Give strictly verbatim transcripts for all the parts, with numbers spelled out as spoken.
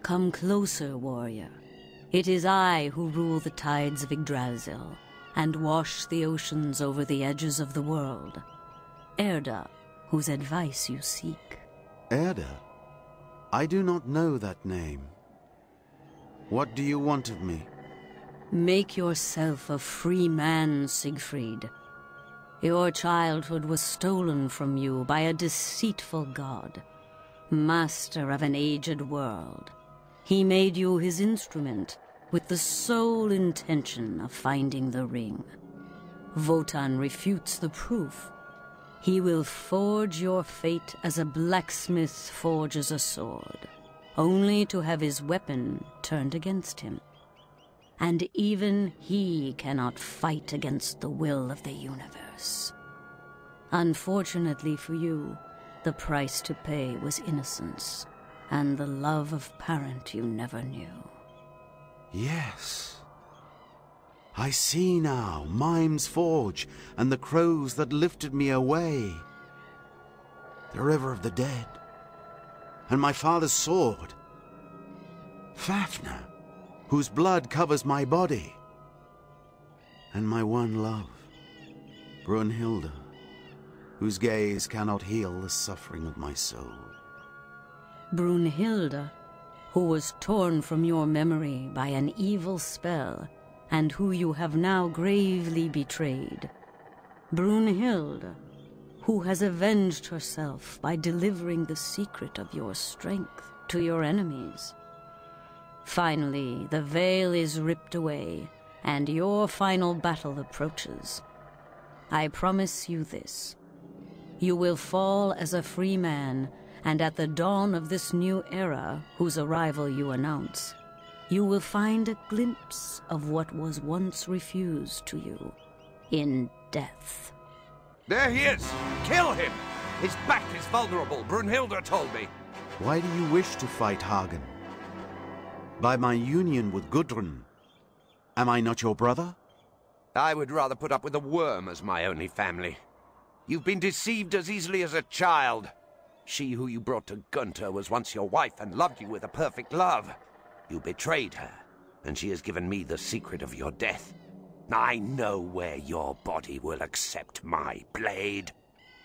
Come closer, warrior. It is I who rule the tides of Yggdrasil, and wash the oceans over the edges of the world. Erda, whose advice you seek. Erda? I do not know that name. What do you want of me? Make yourself a free man, Siegfried. Your childhood was stolen from you by a deceitful god, master of an aged world. He made you his instrument, with the sole intention of finding the ring. Wotan refutes the proof. He will forge your fate as a blacksmith forges a sword, only to have his weapon turned against him. And even he cannot fight against the will of the universe. Unfortunately for you, the price to pay was innocence, and the love of parent you never knew. Yes. I see now Mime's forge and the crows that lifted me away. The river of the dead. And my father's sword. Fafnir, whose blood covers my body. And my one love, Brunhilde, whose gaze cannot heal the suffering of my soul. Brunhilde, who was torn from your memory by an evil spell, and who you have now gravely betrayed. Brunhilde, who has avenged herself by delivering the secret of your strength to your enemies. Finally, the veil is ripped away, and your final battle approaches. I promise you this. You will fall as a free man, and at the dawn of this new era, whose arrival you announce, you will find a glimpse of what was once refused to you in death. There he is! Kill him! His back is vulnerable, Brunhilde told me. Why do you wish to fight Hagen? By my union with Gudrun. Am I not your brother? I would rather put up with a worm as my only family. You've been deceived as easily as a child. She who you brought to Gunther was once your wife and loved you with a perfect love. You betrayed her, and she has given me the secret of your death. I know where your body will accept my blade.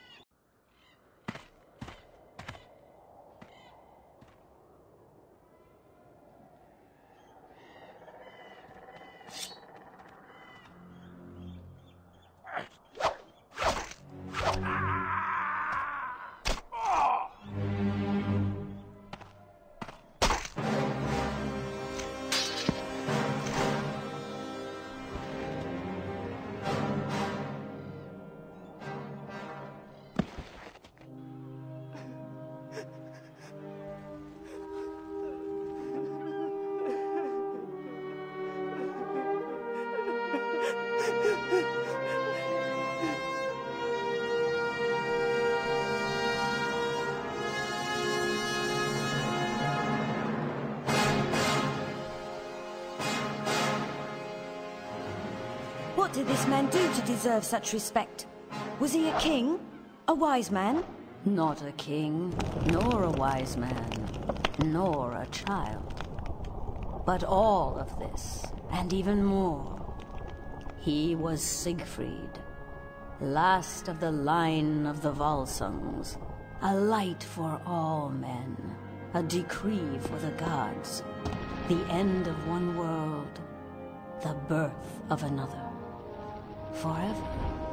What did this man do to deserve such respect? Was he a king? A wise man? Not a king, nor a wise man, nor a child. But all of this, and even more. He was Siegfried, last of the line of the Volsungs, a light for all men, a decree for the gods, the end of one world, the birth of another. Forever.